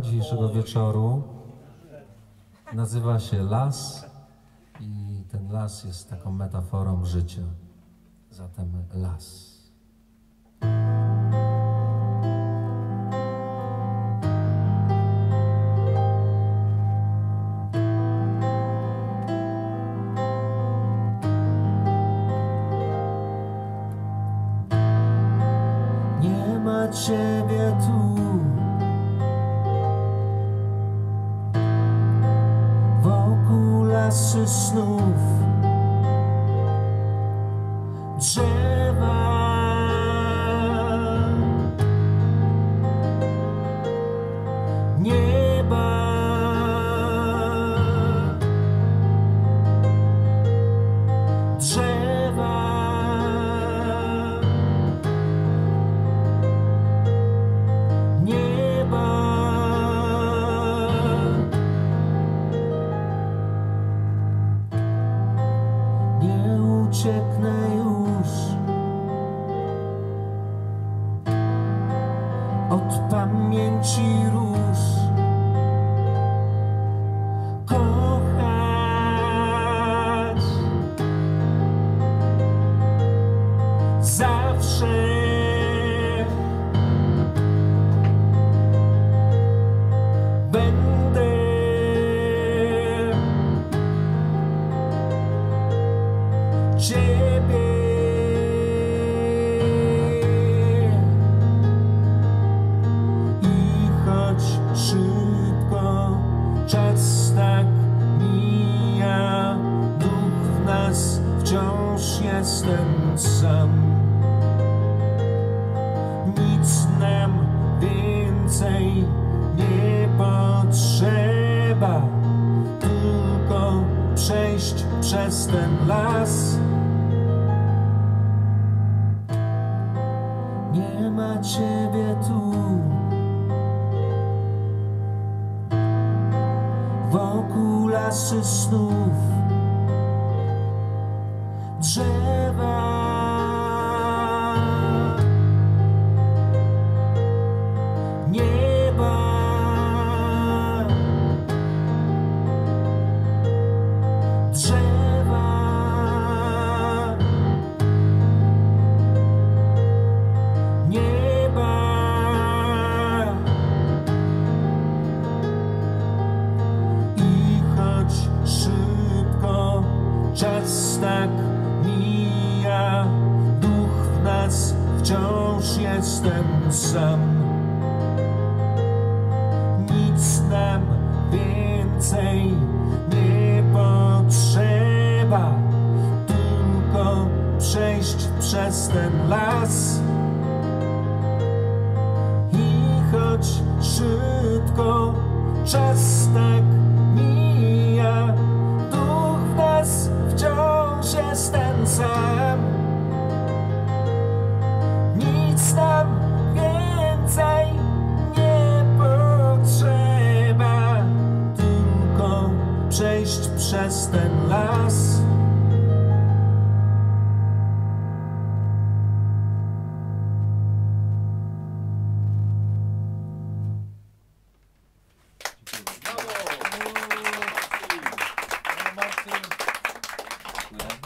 dzisiejszego wieczoru nazywa się las i ten las jest taką metaforą życia. Zatem las. Nie ma ciebie tu, wokół lasy snów, drzewa, nieba, drzewa, nieba, nie ucieknę już od pamięci róż. Kochać zawsze będę ciebie. I choć szybko czas tak mija, duch w nas wciąż jest ten sam. Nic nam więcej nie potrzeba, tylko przejść przez ten las. Nie ma ciebie tu, wokół lasy snów, drzewa, nieba, drzewa, nieba, i choć szybko czas tak mija, duch w nas wciąż jest ten sam. Nic nam więcej nie potrzeba, tylko przejść przez ten las. I choć szybko czas tak mija, duch w nas wciąż jest ten sam.